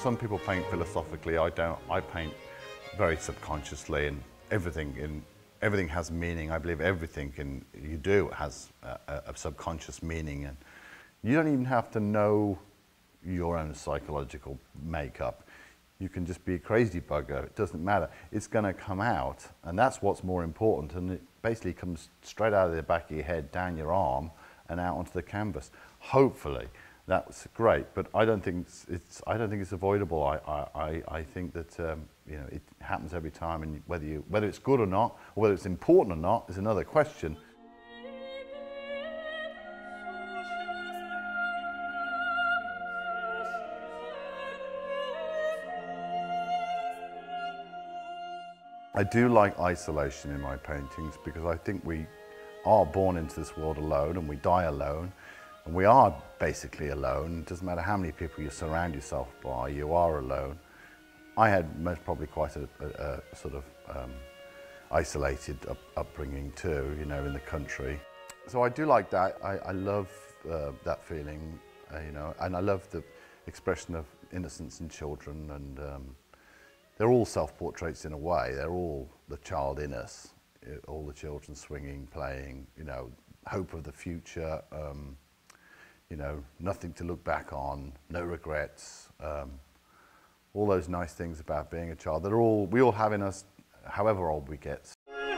some people paint philosophically, I don't. I paint very subconsciously, and everything has meaning. I believe everything you do has a subconscious meaning, and you don't even have to know your own psychological makeup. You can just be a crazy bugger. It doesn't matter. It's going to come out, and that's what's more important. And it basically comes straight out of the back of your head, down your arm, and out onto the canvas. Hopefully, that's great. But I don't think it's avoidable. I think that you know, it happens every time, and whether it's good or not, or whether it's important or not, is another question. I do like isolation in my paintings, because I think we are born into this world alone, and we die alone, and we are basically alone. It doesn't matter how many people you surround yourself by, you are alone. I had most probably quite a sort of isolated upbringing too, you know, in the country. So I do like that. I love that feeling, you know, and I love the expression of innocence in children, and they're all self-portraits in a way. They're all the child in us, all the children swinging, playing, you know, hope of the future, you know, nothing to look back on, no regrets, all those nice things about being a child that we all have in us, however old we get.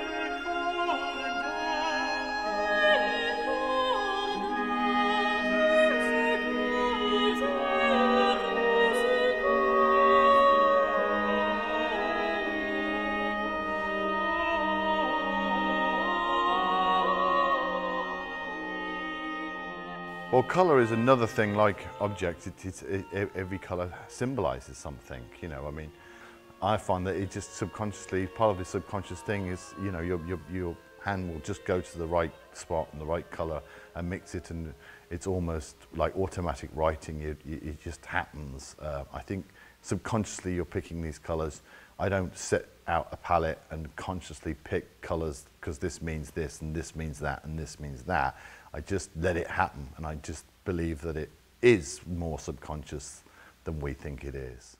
Well, colour is another thing like objects. Every colour symbolises something, you know. I mean, I find that it just subconsciously, part of the subconscious thing is, you know, your hand will just go to the right spot and the right colour and mix it, and it's almost like automatic writing. It just happens. I think subconsciously you're picking these colours. I don't set out a palette and consciously pick colours because this means this and this means that and this means that. I just let it happen, and I just believe that it is more subconscious than we think it is.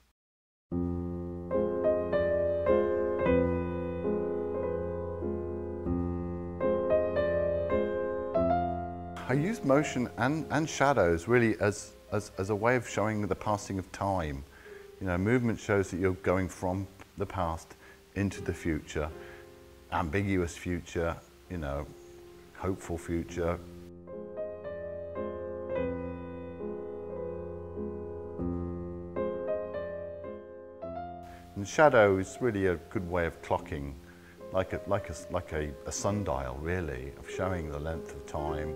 I use motion and shadows really as a way of showing the passing of time. You know, movement shows that you're going from the past into the future, ambiguous future, you know, hopeful future. And shadow is really a good way of clocking, like a sundial, really, of showing the length of time.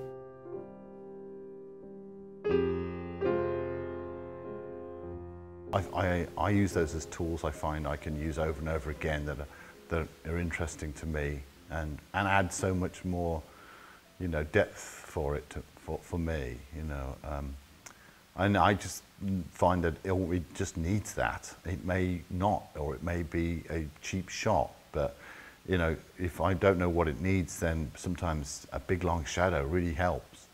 I use those as tools I find I can use over and over again that are interesting to me, and add so much more, you know, depth for it for me, you know. And I just find that it just needs that. It may not, or it may be a cheap shot, but you know, if I don't know what it needs, then sometimes a big long shadow really helps.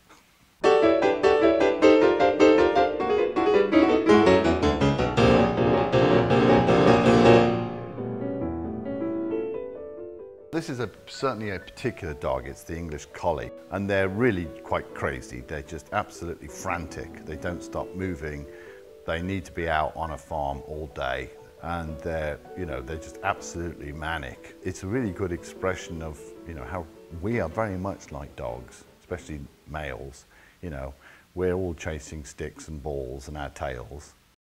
This is certainly a particular dog. It's the English Collie, and they're really quite crazy. They're just absolutely frantic. They don't stop moving. They need to be out on a farm all day, and they're just absolutely manic. It's a really good expression of, you know, how we are very much like dogs, especially males. You know, we're all chasing sticks and balls and our tails.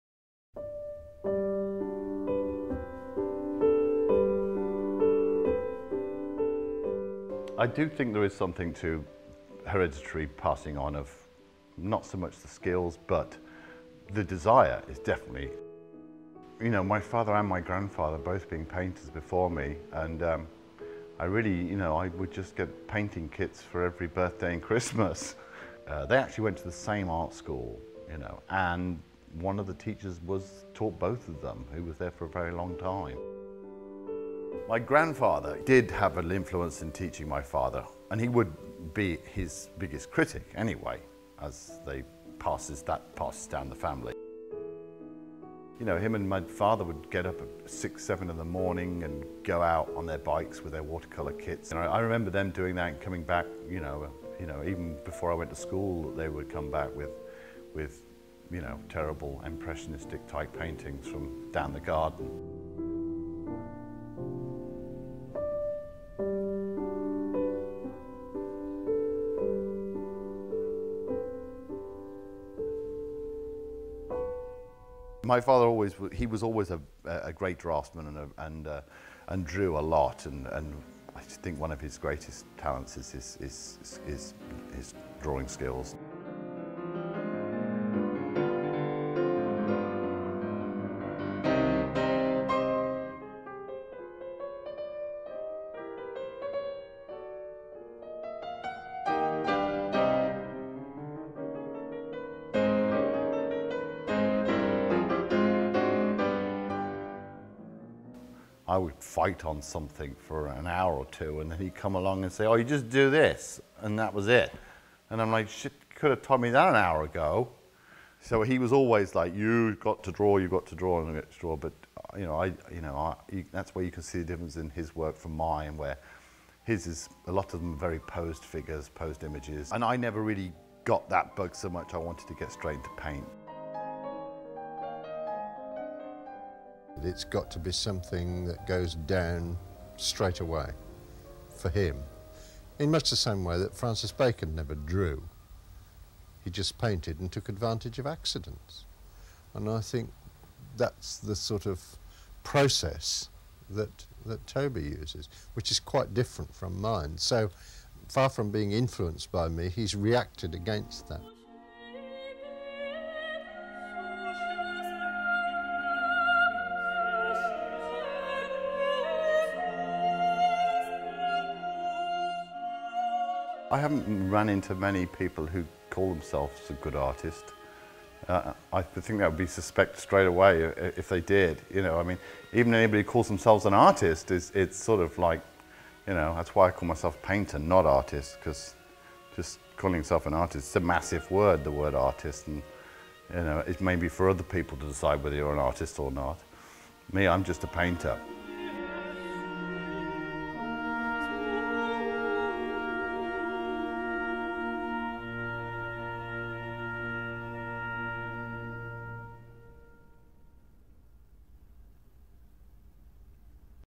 I do think there is something to hereditary passing on of not so much the skills, but the desire is definitely. You know, my father and my grandfather both being painters before me, and I really, you know, I would just get painting kits for every birthday and Christmas. They actually went to the same art school, you know, and one of the teachers taught both of them, who was there for a very long time. My grandfather did have an influence in teaching my father, and he would be his biggest critic anyway, as that passes down the family. You know, him and my father would get up at 6, 7 in the morning and go out on their bikes with their watercolor kits. And I remember them doing that and coming back, you know, even before I went to school, they would come back with you know, terrible impressionistic type paintings from down the garden. My father he was always a great draftsman and drew a lot, and I think one of his greatest talents is his drawing skills. I would fight on something for an hour or two, and then he'd come along and say, "Oh, you just do this," and that was it. And I'm like, "Shit, you could have told me that an hour ago." So he was always like, "You've got to draw, you've got to draw, and you've got to draw." But that's where you can see the difference in his work from mine, where his is a lot of them very posed figures, posed images, and I never really got that bug so much. I wanted to get straight into paint. It's got to be something that goes down straight away for him, in much the same way that Francis Bacon never drew. He just painted and took advantage of accidents. And I think that's the sort of process that Toby uses, which is quite different from mine. So far from being influenced by me, he's reacted against that. I haven't run into many people who call themselves a good artist. I think that would be suspect straight away if they did. You know, I mean, even anybody who calls themselves an artist, it's sort of like, you know, that's why I call myself a painter, not artist, because just calling yourself an artist, it's a massive word, the word artist, and, you know, it may be for other people to decide whether you're an artist or not. Me, I'm just a painter.